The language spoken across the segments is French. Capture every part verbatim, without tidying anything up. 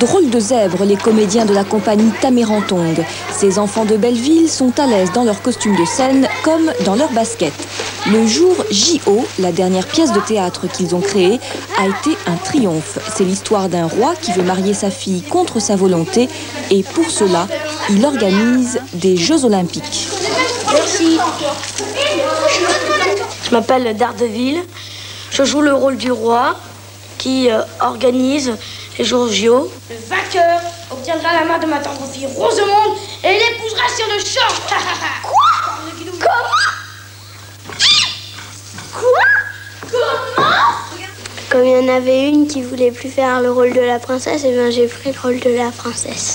Drôles de zèbres, les comédiens de la compagnie Tamerantong. Ces enfants de Belleville sont à l'aise dans leurs costumes de scène comme dans leurs baskets. Le jour J O, la dernière pièce de théâtre qu'ils ont créée, a été un triomphe. C'est l'histoire d'un roi qui veut marier sa fille contre sa volonté et pour cela, il organise des Jeux Olympiques. Merci. Je m'appelle Daredevil. Je joue le rôle du roi qui euh, organise les jours J O. Le vainqueur obtiendra la main de ma tendre fille Rosemonde et l'épousera sur le champ. Quoi? Comment? Quoi? Comment? Comme il y en avait une qui voulait plus faire le rôle de la princesse, et bien j'ai pris le rôle de la princesse.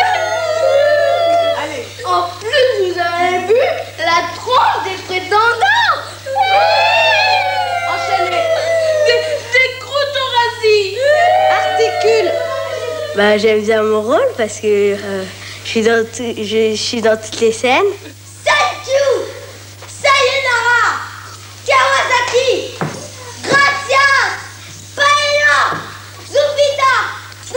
Allez. En plus, vous avez vu la tronche des prétendants. Enchaînez. Des, des gros thoraciques. Articule. Bah, j'aime bien mon rôle parce que euh, je, suis dans tout, je, je suis dans toutes les scènes. Saïtou, Sayonara, Kawasaki, Gracias, Paella, Zubida,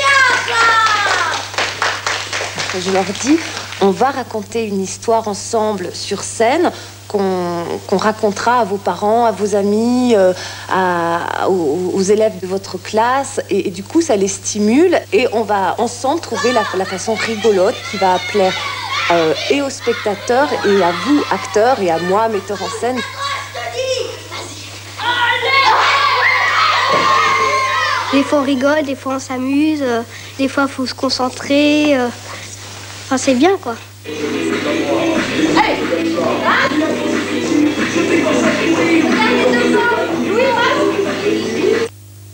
Luchniaka. Je leur dis, on va raconter une histoire ensemble sur scène qu'on qu'on racontera à vos parents, à vos amis, euh, à, aux, aux élèves de votre classe. Et, et du coup, ça les stimule. Et on va ensemble trouver la, la façon rigolote qui va plaire euh, et aux spectateurs, et à vous, acteurs, et à moi, metteur en scène. Des fois on rigole, des fois on s'amuse, euh, des fois il faut se concentrer. Euh... Enfin, c'est bien, quoi. Allez.